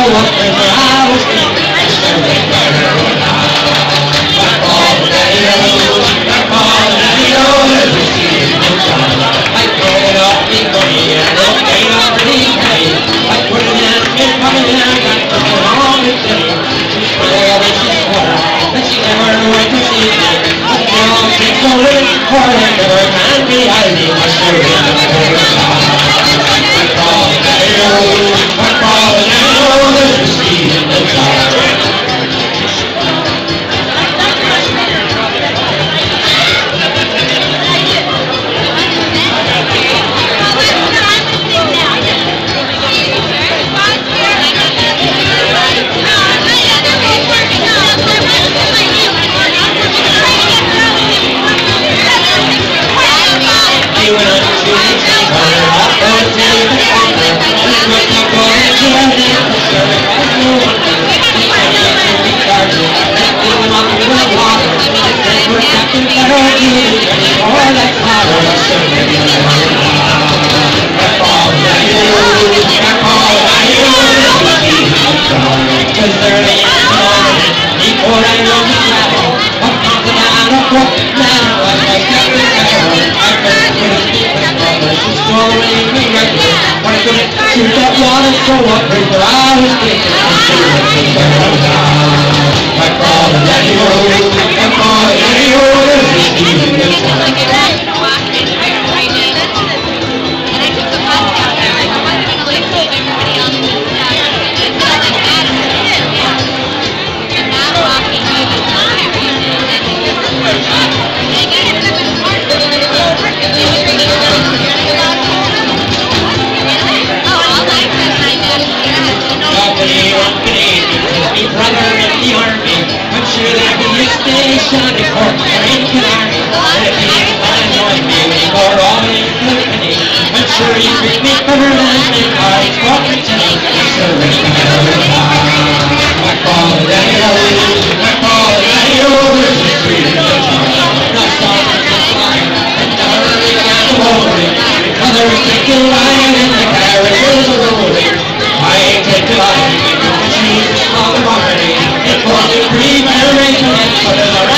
up when I was thinking I should have better run out. My father, daddy, my father, daddy, there's a seed in the ground. I throw it up in money and it'll pay up pretty penny. I put it in and money and I got to put on the day. She's well and she's quarter, but she never went to see me. But now she's so little for I never can be hiding. I should have better run out. My father, daddy, there's a seed in the ground. Shoot that water so up where I was thinking I should have been better down. My father, daddy, my father, daddy, there's a seed in the ground. Shining horse, in Kildare, and if you want to join me, we go all in company. I'm sure you treat me better than me, I walk and take me, so it's better than my father, daddy, there's a street in the town. Not starting to fire, and never really got to hold it. Others take a line, and the carriage is a rolling. I ain't take a line, because she's a small party. It was a pre-marriage, but it's a